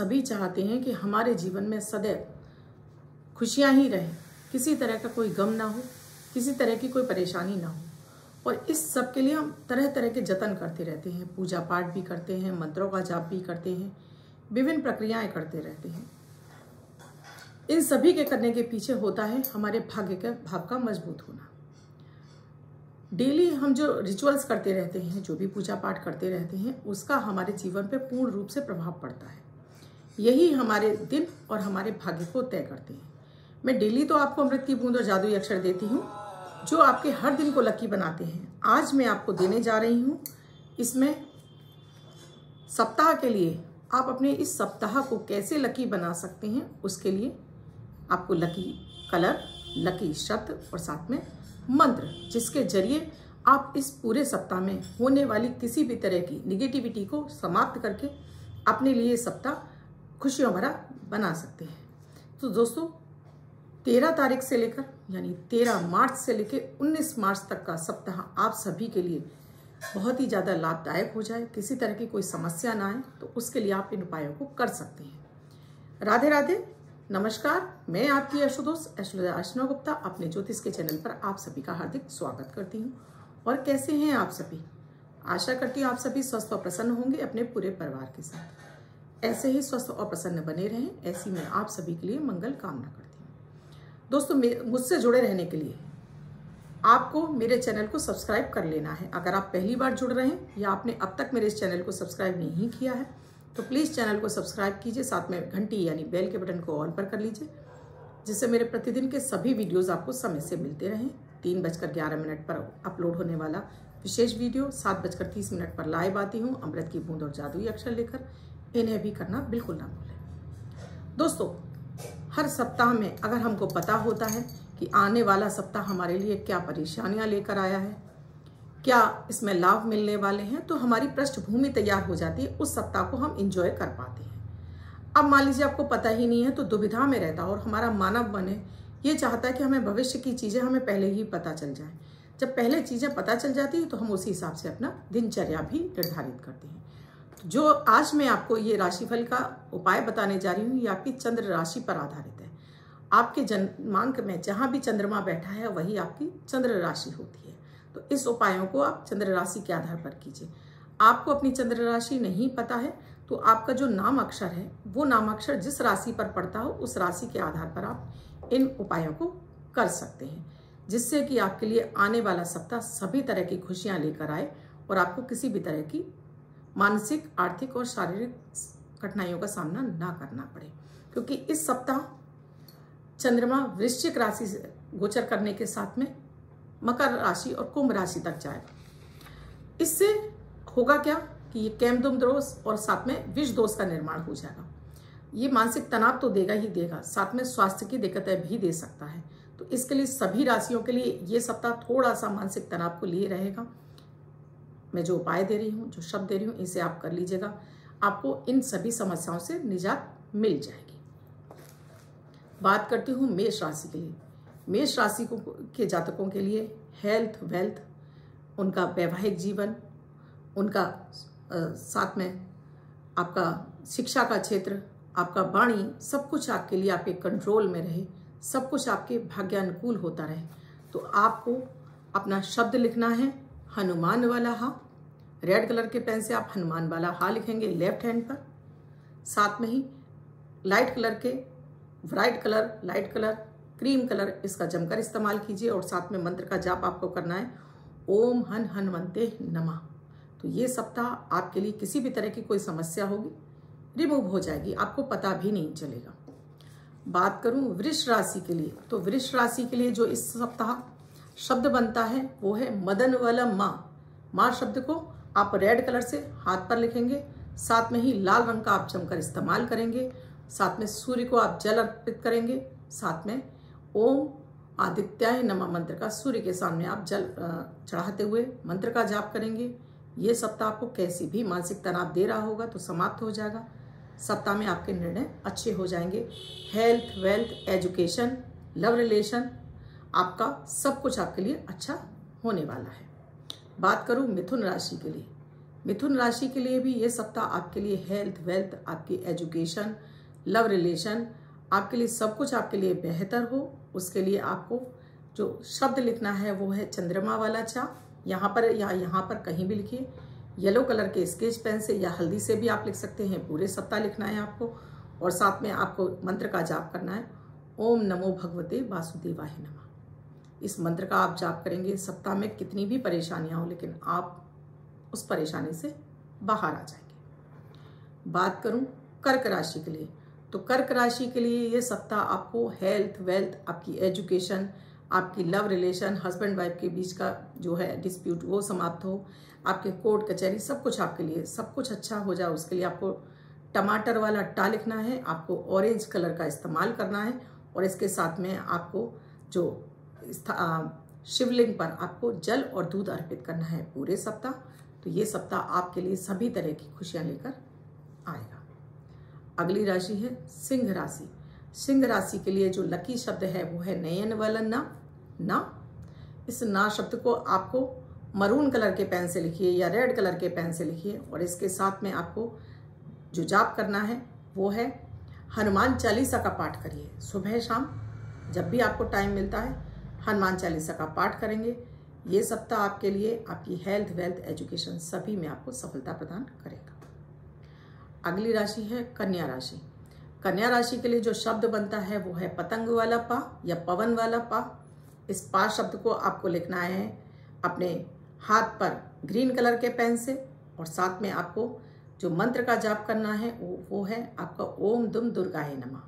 सभी चाहते हैं कि हमारे जीवन में सदैव खुशियां ही रहें, किसी तरह का कोई गम ना हो, किसी तरह की कोई परेशानी ना हो। और इस सब के लिए हम तरह तरह के जतन करते रहते हैं, पूजा पाठ भी करते हैं, मंत्रों का जाप भी करते हैं, विभिन्न प्रक्रियाएं करते रहते हैं। इन सभी के करने के पीछे होता है हमारे भाग्य के भाव का मजबूत होना। डेली हम जो रिचुअल्स करते रहते हैं, जो भी पूजा पाठ करते रहते हैं, उसका हमारे जीवन पे पूर्ण रूप से प्रभाव पड़ता है। यही हमारे दिन और हमारे भाग्य को तय करते हैं। मैं डेली तो आपको अमृत की बूंद और जादुई अक्षर देती हूँ जो आपके हर दिन को लकी बनाते हैं। आज मैं आपको देने जा रही हूँ, इसमें सप्ताह के लिए आप अपने इस सप्ताह को कैसे लकी बना सकते हैं, उसके लिए आपको लकी कलर, लकी शब्द और साथ में मंत्र, जिसके जरिए आप इस पूरे सप्ताह में होने वाली किसी भी तरह की निगेटिविटी को समाप्त करके अपने लिए सप्ताह खुशियों भरा बना सकते हैं। तो दोस्तों, 13 तारीख से लेकर यानी 13 मार्च से लेकर 19 मार्च तक का सप्ताह आप सभी के लिए बहुत ही ज़्यादा लाभदायक हो जाए, किसी तरह की कोई समस्या ना आए, तो उसके लिए आप इन उपायों को कर सकते हैं। राधे राधे, नमस्कार। मैं आपकी दोस्त एस्ट्रोलॉजर अर्चना गुप्ता अपने ज्योतिष के चैनल पर आप सभी का हार्दिक स्वागत करती हूँ। और कैसे हैं आप सभी? आशा करती हूँ आप सभी स्वस्थ और प्रसन्न होंगे अपने पूरे परिवार के साथ। ऐसे ही स्वस्थ और प्रसन्न बने रहें, ऐसी मैं आप सभी के लिए मंगल कामना करती हूँ। दोस्तों, मुझसे जुड़े रहने के लिए आपको मेरे चैनल को सब्सक्राइब कर लेना है। अगर आप पहली बार जुड़ रहे हैं या आपने अब तक मेरे इस चैनल को सब्सक्राइब नहीं किया है तो प्लीज़ चैनल को सब्सक्राइब कीजिए, साथ में घंटी यानी बेल के बटन को ऑल पर कर लीजिए, जिससे मेरे प्रतिदिन के सभी वीडियोस आपको समय से मिलते रहें। 3:11 पर अपलोड होने वाला विशेष वीडियो, 7:30 पर लाइव आती हूँ अमृत की बूंद और जादुई अक्षर लेकर। इन्हें भी करना बिल्कुल ना भूलें। दोस्तों, हर सप्ताह में अगर हमको पता होता है कि आने वाला सप्ताह हमारे लिए क्या परेशानियां लेकर आया है, क्या इसमें लाभ मिलने वाले हैं, तो हमारी पृष्ठभूमि तैयार हो जाती है, उस सप्ताह को हम एंजॉय कर पाते हैं। अब मान लीजिए आपको पता ही नहीं है तो दुविधा में रहता है, और हमारा मानव मन है ये चाहता है कि हमें भविष्य की चीज़ें हमें पहले ही पता चल जाए। जब पहले चीज़ें पता चल जाती है तो हम उसी हिसाब से अपना दिनचर्या भी निर्धारित करते हैं। जो आज मैं आपको ये राशिफल का उपाय बताने जा रही हूँ, ये आपकी चंद्र राशि पर आधारित है। आपके जन्मांक में जहाँ भी चंद्रमा बैठा है वही आपकी चंद्र राशि होती है। तो इस उपायों को आप चंद्र राशि के आधार पर कीजिए। आपको अपनी चंद्र राशि नहीं पता है तो आपका जो नाम अक्षर है वो नाम अक्षर जिस राशि पर पड़ता हो उस राशि के आधार पर आप इन उपायों को कर सकते हैं, जिससे कि आपके लिए आने वाला सप्ताह सभी तरह की खुशियाँ लेकर आए और आपको किसी भी तरह की मानसिक, आर्थिक और शारीरिक कठिनाइयों का सामना ना करना पड़े। क्योंकि इस सप्ताह चंद्रमा वृश्चिक राशि से गोचर करने के साथ में मकर राशि और कुंभ राशि तक जाएगा। इससे होगा क्या कि ये कैमदुम दोष और साथ में विष दोष का निर्माण हो जाएगा। ये मानसिक तनाव तो देगा ही देगा, साथ में स्वास्थ्य की दिक्कतें भी दे सकता है। तो इसके लिए सभी राशियों के लिए ये सप्ताह थोड़ा सा मानसिक तनाव को लिए रहेगा। मैं जो उपाय दे रही हूँ, जो शब्द दे रही हूँ, इसे आप कर लीजिएगा, आपको इन सभी समस्याओं से निजात मिल जाएगी। बात करती हूँ मेष राशि के लिए। मेष राशि के जातकों के लिए हेल्थ, वेल्थ, उनका वैवाहिक जीवन, उनका साथ में आपका शिक्षा का क्षेत्र, आपका वाणी, सब कुछ आपके लिए आपके कंट्रोल में रहे, सब कुछ आपके भाग्यानुकूल होता रहे। तो आपको अपना शब्द लिखना है हनुमान वाला हा। रेड कलर के पेन से आप हनुमान वाला हा लिखेंगे लेफ्ट हैंड पर। साथ में ही लाइट कलर के bright colour, light colour, cream colour, इसका जमकर इस्तेमाल कीजिए। और साथ में मंत्र का जाप आपको करना है, ओम हन हनुमंते नमः। तो ये सप्ताह आपके लिए किसी भी तरह की कोई समस्या होगी रिमूव हो जाएगी, आपको पता भी नहीं चलेगा। बात करूं वृष राशि के लिए, तो वृष राशि के लिए जो इस सप्ताह शब्द बनता है वो है मदन वलम माँ। माँ शब्द को आप रेड कलर से हाथ पर लिखेंगे, साथ में ही लाल रंग का आप जमकर इस्तेमाल करेंगे। साथ में सूर्य को आप जल अर्पित करेंगे, साथ में ओम आदित्याय नमः मंत्र का सूर्य के सामने आप जल चढ़ाते हुए मंत्र का जाप करेंगे। ये सप्ताह आपको कैसी भी मानसिक तनाव दे रहा होगा तो समाप्त हो जाएगा। सप्ताह में आपके निर्णय अच्छे हो जाएंगे। Health, wealth, education, love relation, आपका सब कुछ आपके लिए अच्छा होने वाला है। बात करूं मिथुन राशि के लिए। मिथुन राशि के लिए भी ये सप्ताह आपके लिए हेल्थ, वेल्थ, आपकी एजुकेशन, लव रिलेशन, आपके लिए सब कुछ आपके लिए बेहतर हो। उसके लिए आपको जो शब्द लिखना है वो है चंद्रमा वाला चा। यहाँ पर या यहाँ पर कहीं भी लिखिए। येलो कलर के स्केच पेन से या हल्दी से भी आप लिख सकते हैं। पूरे सप्ताह लिखना है आपको और साथ में आपको मंत्र का जाप करना है, ओम नमो भगवते वासुदेवाय नमः। इस मंत्र का आप जाप करेंगे, सप्ताह में कितनी भी परेशानियां हो लेकिन आप उस परेशानी से बाहर आ जाएंगे। बात करूं कर्क राशि के लिए, तो कर्क राशि के लिए ये सप्ताह आपको हेल्थ, वेल्थ, आपकी एजुकेशन, आपकी लव रिलेशन, हस्बैंड वाइफ के बीच का जो है डिस्प्यूट वो समाप्त हो, आपके कोर्ट कचहरी सब कुछ आपके लिए सब कुछ अच्छा हो जाए। उसके लिए आपको टमाटर वाला टा लिखना है, आपको ऑरेंज कलर का इस्तेमाल करना है और इसके साथ में आपको जो शिवलिंग पर आपको जल और दूध अर्पित करना है पूरे सप्ताह। तो ये सप्ताह आपके लिए सभी तरह की खुशियां लेकर आएगा। अगली राशि है सिंह राशि। सिंह राशि के लिए जो लकी शब्द है वो है नयन वाला ना। इस ना शब्द को आपको मरून कलर के पेन से लिखिए या रेड कलर के पेन से लिखिए और इसके साथ में आपको जो जाप करना है वो है हनुमान चालीसा का पाठ करिए। सुबह शाम जब भी आपको टाइम मिलता है हनुमान चालीसा का पाठ करेंगे। ये सप्ताह आपके लिए आपकी हेल्थ, वेल्थ, एजुकेशन सभी में आपको सफलता प्रदान करेगा। अगली राशि है कन्या राशि। कन्या राशि के लिए जो शब्द बनता है वो है पतंग वाला पा या पवन वाला पा। इस पा शब्द को आपको लिखना है अपने हाथ पर ग्रीन कलर के पेन से और साथ में आपको जो मंत्र का जाप करना है वो है आपका ओम दुम दुर्गाय नमः।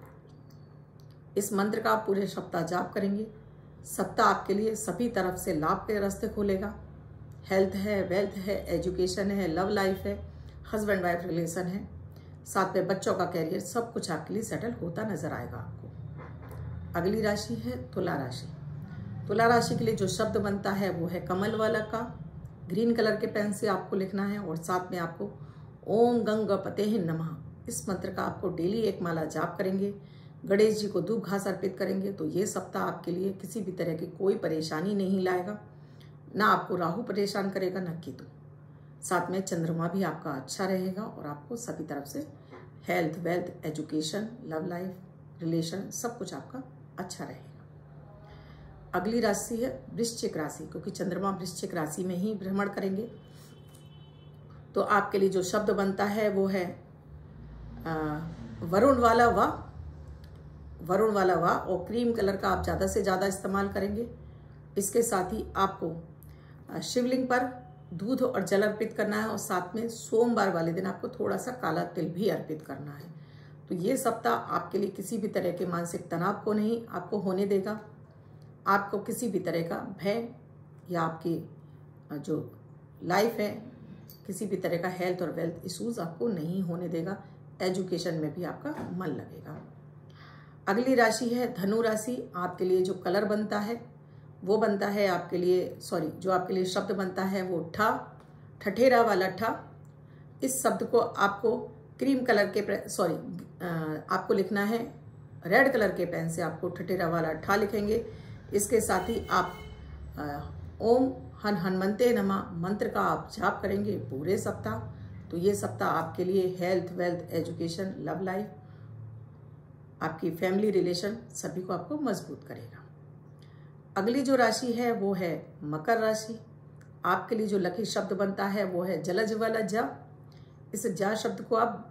इस मंत्र का आप पूरे सप्ताह जाप करेंगे। सप्ताह आपके लिए सभी तरफ से लाभ के रास्ते खोलेगा। हेल्थ है, वेल्थ है, एजुकेशन है, लव लाइफ है, हस्बैंड वाइफ रिलेशन है, साथ में बच्चों का कैरियर, सब कुछ आपके लिए सेटल होता नजर आएगा आपको। अगली राशि है तुला राशि। तुला राशि के लिए जो शब्द बनता है वो है कमल वाला का। ग्रीन कलर के पेन से आपको लिखना है और साथ में आपको ओम गंगपते नमः इस मंत्र का आपको डेली एक माला जाप करेंगे। गणेश जी को धूप घास अर्पित करेंगे। तो ये सप्ताह आपके लिए किसी भी तरह की कोई परेशानी नहीं लाएगा। ना आपको राहु परेशान करेगा ना केतु। साथ में चंद्रमा भी आपका अच्छा रहेगा और आपको सभी तरफ से health, wealth, education, love life, relation सब कुछ आपका अच्छा रहेगा। अगली राशि है वृश्चिक राशि, क्योंकि चंद्रमा वृश्चिक राशि में ही भ्रमण करेंगे। तो आपके लिए जो शब्द बनता है वो है वरुण वाला वाह और क्रीम कलर का आप ज़्यादा से ज़्यादा इस्तेमाल करेंगे। इसके साथ ही आपको शिवलिंग पर दूध और जल अर्पित करना है और साथ में सोमवार वाले दिन आपको थोड़ा सा काला तिल भी अर्पित करना है। तो ये सप्ताह आपके लिए किसी भी तरह के मानसिक तनाव को नहीं आपको होने देगा। आपको किसी भी तरह का भय या आपकी जो लाइफ है किसी भी तरह का हेल्थ और वेल्थ इश्यूज आपको नहीं होने देगा। एजुकेशन में भी आपका मन लगेगा। अगली राशि है धनु राशि। आपके लिए जो कलर बनता है वो बनता है आपके लिए जो आपके लिए शब्द बनता है वो ठठेरा वाला ठा। इस शब्द को आपको क्रीम कलर के आपको लिखना है रेड कलर के पेन से आपको ठठेरा वाला ठा लिखेंगे। इसके साथ ही आप ओम हनुमंते नमः मंत्र का आप जाप करेंगे पूरे सप्ताह। तो ये सप्ताह आपके लिए health, wealth, education, love life, आपकी फैमिली रिलेशन सभी को आपको मजबूत करेगा। अगली जो राशि है वो है मकर राशि। आपके लिए जो लकी शब्द बनता है वो है जलज वाला जा। इस जा शब्द को आप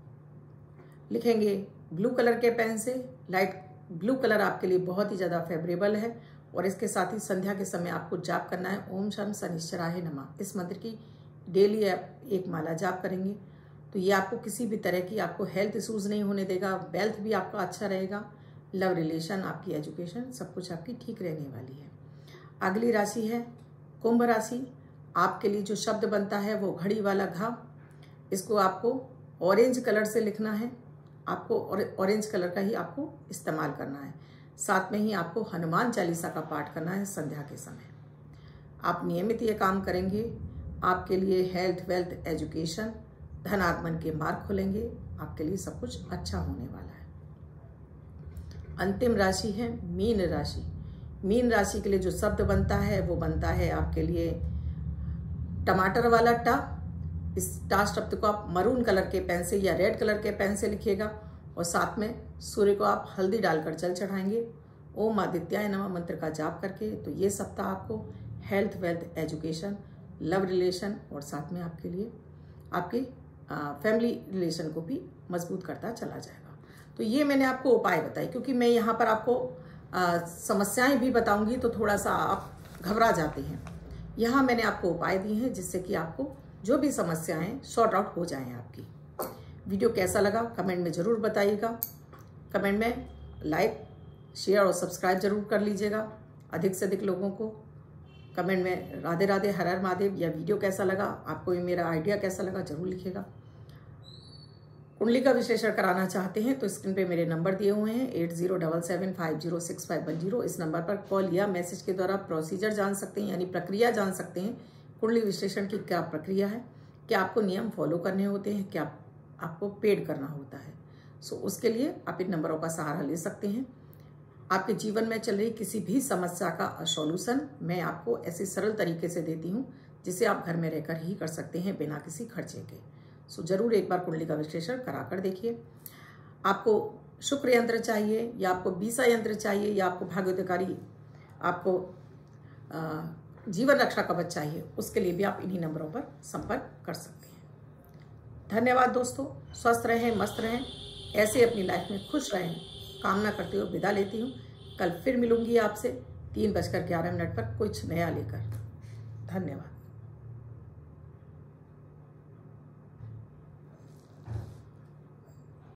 लिखेंगे ब्लू कलर के पेन से। लाइट ब्लू कलर आपके लिए बहुत ही ज़्यादा फेवरेबल है और इसके साथ ही संध्या के समय आपको जाप करना है ओम शम शनिश्चराय नमः। इस मंत्र की डेली आप एक माला जाप करेंगे। तो ये आपको किसी भी तरह की आपको हेल्थ इश्यूज नहीं होने देगा। वेल्थ भी आपका अच्छा रहेगा। लव रिलेशन, आपकी एजुकेशन सब कुछ आपकी ठीक रहने वाली है। अगली राशि है कुंभ राशि। आपके लिए जो शब्द बनता है वो घड़ी वाला घा। इसको आपको ऑरेंज कलर से लिखना है। आपको ऑरेंज कलर का ही आपको इस्तेमाल करना है। साथ में ही आपको हनुमान चालीसा का पाठ करना है संध्या के समय। आप नियमित ये काम करेंगे, आपके लिए हेल्थ, वेल्थ, एजुकेशन, धन आगमन के मार्ग खुलेंगे। आपके लिए सब कुछ अच्छा होने वाला है। अंतिम राशि है मीन राशि। मीन राशि के लिए जो शब्द बनता है वो बनता है आपके लिए टमाटर वाला टा। इस स्टार शब्द को आप मरून कलर के पेन से या रेड कलर के पेन से लिखिएगा और साथ में सूर्य को आप हल्दी डालकर जल चढ़ाएंगे। ओम आदित्याय नमः मंत्र का जाप करके तो ये सप्ताह आपको health, wealth, education, love relation और साथ में आपके लिए आपकी फैमिली रिलेशन को भी मजबूत करता चला जाएगा। तो ये मैंने आपको उपाय बताए, क्योंकि मैं यहाँ पर आपको समस्याएं भी बताऊंगी तो थोड़ा सा आप घबरा जाते हैं। यहाँ मैंने आपको उपाय दिए हैं जिससे कि आपको जो भी समस्याएं सॉर्ट आउट हो जाएं आपकी। वीडियो कैसा लगा कमेंट में ज़रूर बताइएगा। कमेंट में लाइक, शेयर और सब्सक्राइब जरूर कर लीजिएगा। अधिक से अधिक लोगों को कमेंट में राधे राधे, हर हर महादेव या वीडियो कैसा लगा, आपको ये मेरा आइडिया कैसा लगा जरूर लिखिएगा। कुंडली का विश्लेषण कराना चाहते हैं तो स्क्रीन पे मेरे नंबर दिए हुए हैं 8077506510। इस नंबर पर कॉल या मैसेज के द्वारा प्रोसीजर जान सकते हैं, यानी प्रक्रिया जान सकते हैं। कुंडली विश्लेषण की क्या प्रक्रिया है, क्या आपको नियम फॉलो करने होते हैं, क्या आपको पेड करना होता है। सो उसके लिए आप इन नंबरों का सहारा ले सकते हैं। आपके जीवन में चल रही किसी भी समस्या का सॉल्यूशन मैं आपको ऐसे सरल तरीके से देती हूँ जिसे आप घर में रहकर ही कर सकते हैं बिना किसी खर्चे के। सो जरूर एक बार कुंडली का विश्लेषण कराकर देखिए। आपको शुक्र यंत्र चाहिए या आपको बीसा यंत्र चाहिए या आपको भाग्योदयकारी, आपको जीवन रक्षा कवच चाहिए, उसके लिए भी आप इन्हीं नंबरों पर संपर्क कर सकते हैं। धन्यवाद दोस्तों, स्वस्थ रहें, मस्त रहें, ऐसे अपनी लाइफ में खुश रहें कामना करते हुए विदा लेती हूँ। कल फिर मिलूंगी आपसे 3:11 पर कुछ नया लेकर। धन्यवाद।